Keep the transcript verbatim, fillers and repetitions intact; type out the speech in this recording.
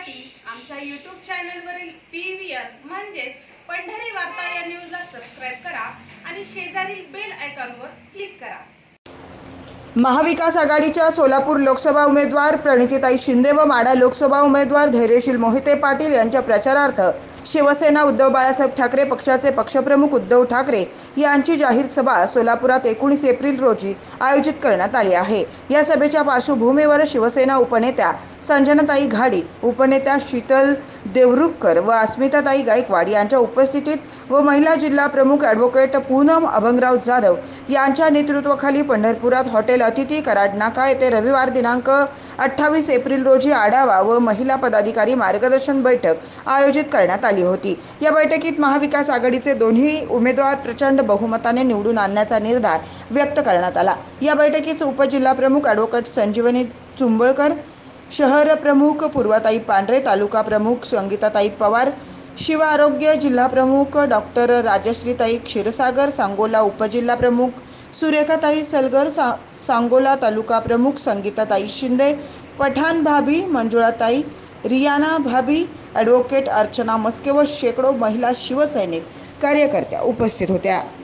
पाहण्यासाठी आमच्या यूट्यूब चॅनलवरील पी व्ही आर म्हणजेच पंढरी वार्ता या न्यूजला सबस्क्राइब करा आणि शेजारील बेल आयकॉनवर क्लिक करा। महाविकास आघाडीच्या सोलापूर लोकसभा उमेदवार प्रणितीताई शिंदे व माढा लोकसभा उमेदवार धैर्यशील मोहिते पाटील यांच्या प्रचारार्थ शिवसेना उद्धव बाळासाहेब ठाकरे पक्षाचे पक्षप्रमुख उद्धव ठाकरे यांची जाहीर सभा सोलापुरात एकोणीस एप्रिल रोजी आयोजित करण्यात आली आहे। या सभेच्या पार्श्वभूमीवर शिवसेना उपनेत्या संजनाताई घाडी, उपनेत्या शीतल देवरुखकर व अस्मिताताई गायकवाड यांच्या उपस्थितीत व महिला जिल्हा प्रमुख ॲडव्होकेट पूनम अभंगराव जाधव यांच्या नेतृत्वाखाली पंढरपुरात हॉटेल अतिथी कराड नाका येथे रविवार दिनांक अठ्ठावीस एप्रिल रोजी आढावा व महिला पदाधिकारी मार्गदर्शन बैठक आयोजित करण्यात आली होती। या बैठकीत महाविकास आघाडीचे दोन्ही उमेदवार प्रचंड बहुमताने निवडून आणण्याचा निर्धार व्यक्त करण्यात आला। या बैठकीत उपजिल्हा प्रमुख ॲडव्होकेट संजीवनी चुंबळकर, शहर प्रमुख पूर्वाताई पांढरे, तालुका प्रमुख संगीताताई पवार, शिव आरोग्य जिल्हा प्रमुख डॉक्टर राजश्रीताई क्षीरसागर, सांगोला उपजिल्हा प्रमुख सुरेखाताई सलगर, सा सांगोला तालुका प्रमुख संगीताताई शिंदे, पठाण भाभी मंजुळाताई, रियाना भाभी, ॲडव्होकेट अर्चना मस्के व शेकडो महिला शिवसैनिक कार्यकर्त्या उपस्थित होत्या।